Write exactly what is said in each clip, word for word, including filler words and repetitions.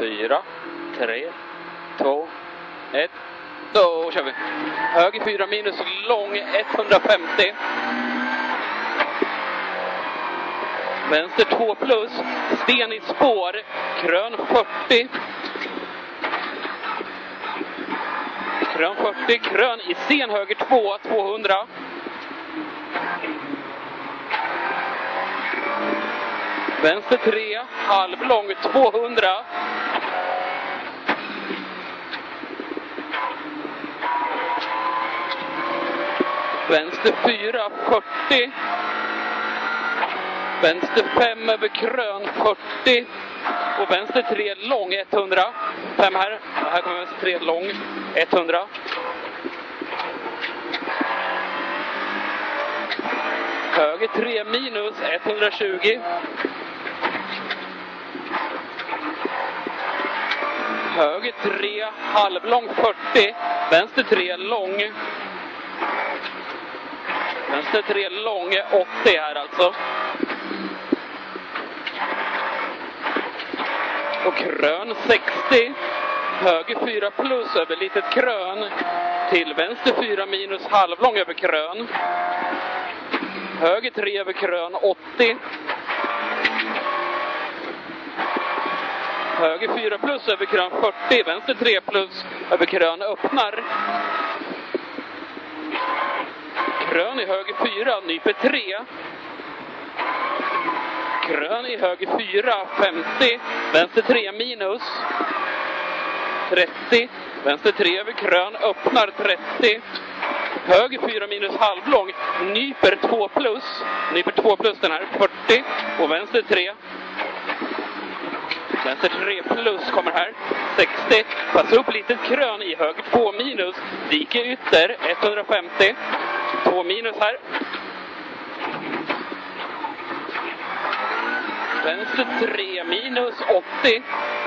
fyra, tre, två, ett. Då kör vi. Höger fyra minus, lång etthundrafemtio. Vänster två plus, sten i spår, krön fyrtio. Krön fyrtio, krön i sten höger två, tvåhundra. Vänster tre, halvlång tvåhundra. Vänster fyra, fyrtio. Vänster fem över krön, fyrtio. Och vänster tre, lång, etthundra. fem här. Här kommer vänster tre, lång, etthundra. Höger tre minus, etthundratjugo. Höger tre, halvlång, fyrtio. Vänster tre, lång. Vänster tre, lång, åttio här alltså. Och krön sextio. Höger fyra plus över litet krön. Till vänster fyra minus, halvlång över krön. Höger tre över krön, åttio. Höger fyra plus över krön, fyrtio. Vänster tre plus över krön, öppnar. Krön i höger fyra, nyper tre. Krön i höger fyra, femtio. Vänster tre minus, trettio. Vänster tre över krön, öppnar trettio. Höger fyra minus, halvlång, nyper två plus. Nyper två plus den här, fyrtio. Och vänster tre. Vänster tre plus kommer här, sextio. Passa upp litet krön i höger två minus. Dike ytter, etthundrafemtio. två minus här. Vänster tre minus, åttio.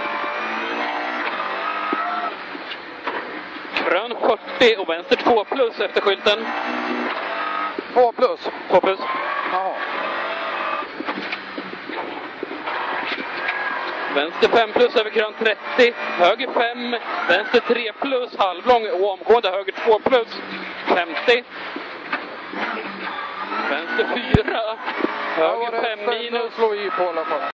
Krön fyrtio och vänster två plus efter skylten. två plus? två plus. Jaha. Vänster fem plus över krön trettio. Höger fem. Vänster tre plus, halvlång och omgående höger två plus, femtio. Vänster fyra. Höger fem minus. Slå i på alla fall.